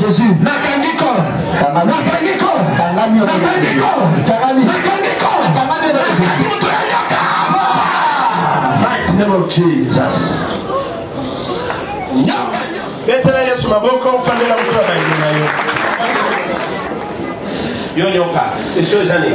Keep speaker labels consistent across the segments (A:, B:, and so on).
A: Jésus.
B: Nakangiko. Nakangiko.
A: Tangamio.
B: Nakangiko.
A: Tangani.
B: Nakangiko.
A: Tangani.
B: Mighty name of Jesus. Betela Yesu maboko ufandela mtu anaingia nayo. Yo nyoka. Isho zani.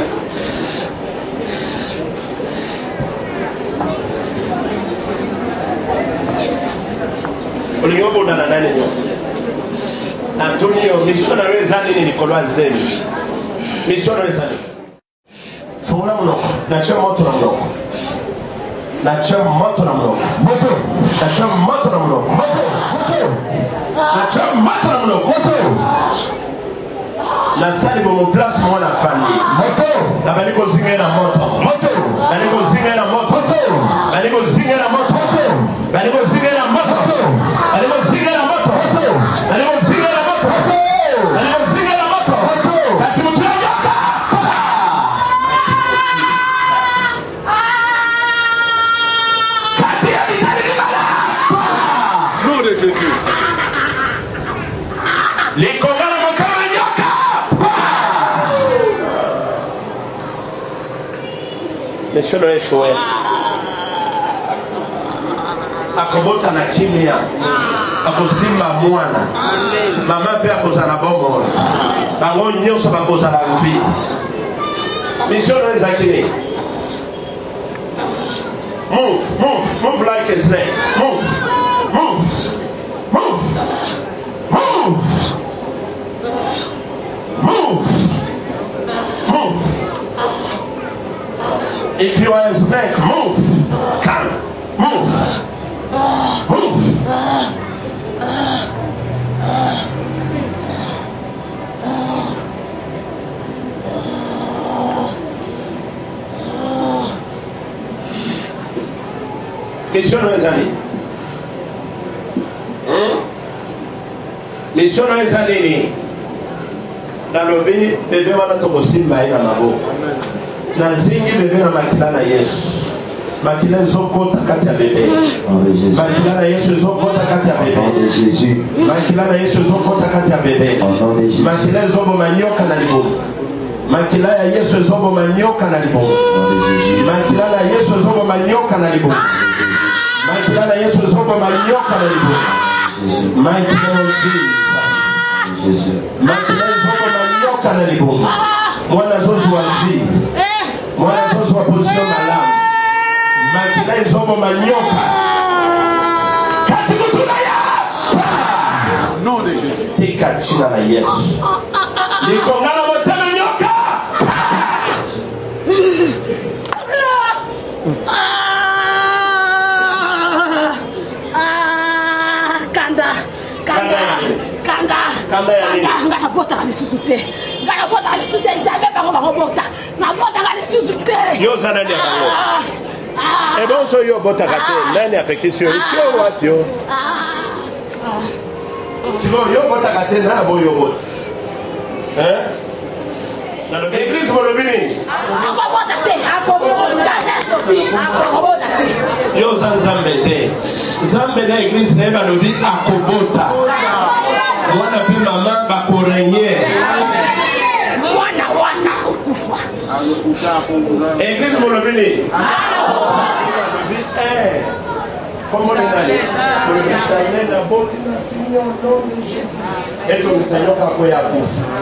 B: Ulinyobo na nani nyoka? Antonio, missionary zani ni Nicolas zeni. Missionary zani. Fungula mnoko. Nachia moto na mnoko. Nachia moto na mnoko. Moto. Nachia moto na mnoko. Moto. Nachia moto na mnoko. Moto. Nasali bomo place mwana fandi. Moto. Nabaliko zinga na moto. Moto. Nabaliko zinga na moto. Moto. Nabaliko zinga na moto. Moto. Nabaliko zinga na moto. Nabaliko zinga na moto. Moto. Nabaliko zinga na moto. Moto. Nabaliko zinga na moto. Moto. Katimutua yoka. Katia vitali libala. Nom de Jésus. Les Congolais vont comme un yoka. Monsieur le échoué. Akobota na kimia. Akosimba mwana. Mama pe akozala bomo. Bango nyonso bakozala vie. Mission no ezakile. Move, move, move like a snake. Move, move, move, move, move, move. If you are a snake, move. Come, move, move. Mission no ezali. Mission no ezali ni. Nalobi bebe wana tokosimba ina maboko. Na zingi bebe na makila na Yesu. Makila ezokota kati ya bebe. Makila na Yesu ezokota kati ya bebe. Makila na Yesu ezokota kati ya bebe. Makila ezobo manyoka na libomo. Makila ya Yesu ezobo manyoka na libomo. Makila na Yesu ezobo manyoka na libomo. Makila na Yesu ezobo manyoka na libomo. Mighty name of Jesus. Makila ezobo manyoka na libomo. Mwana zozu wa vi. Mwana zozu wa position malamu. Makila ezobo manyoka. Kati mutuna ya. Nom de Jésus. Tika china na Yesu. Nikongana motema nyoka.
C: Ngana bota kali susute. Ngana bota kali susute jamais bango bota. Na bota kali susute.
B: Yo sana ndia bango. E bon so yo bota kate nani apekisio sio watu yo. Sio yo bota kate na bo yo bota. Na lo église mo lo bini.
C: Akobota te, akobota te.
B: Yo zanzambe te. Zambe na église na ba lo bi akobota. Wana pi mama bakorenye.
C: Wana kukufa.
B: Église mo lo bini. Comment on est pour le Charlet la botte na tinyo nom de Jésus. Et ton Seigneur ka ko ya ko.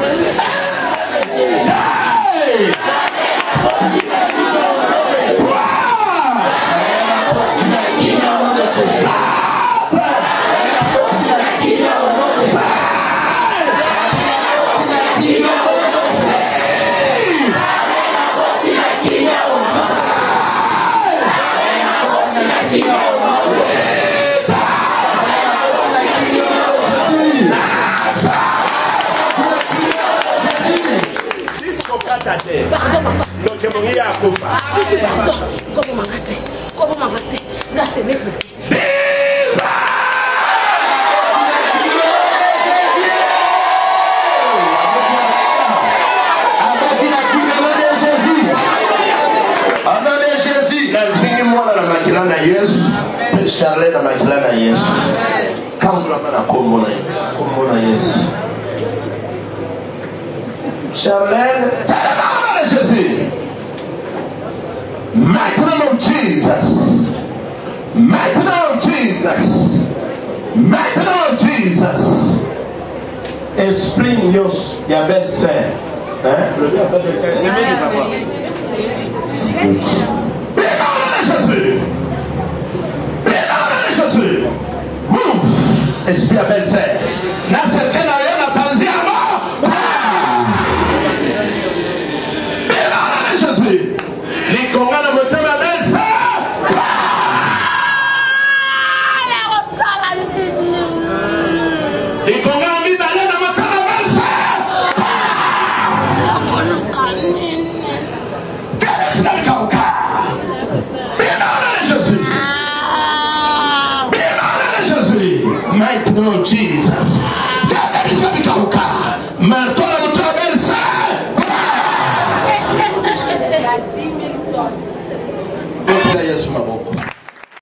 B: Donc mon ya kufa.
C: Si tu pardon, comment m'arrêter? Là c'est mec.
B: Charlet na makila na Yesu. Kambula na kombo na Yesu. Charlène, de Jésus. Maintenant, Jesus. Maintenant, Jesus. Maintenant, Jesus. Esprit Nios, il y a belle-sœur. Jésus. Jésus. Move. Esprit à belle-sœur. N'a certains rien à penser à mort. Jésus. Les Congolais ne me t'aiment à belle-sœur. Les Congolais ont mis d'aller dans ma tête à belle-sœur. Jésus. Maintenant, Jesus.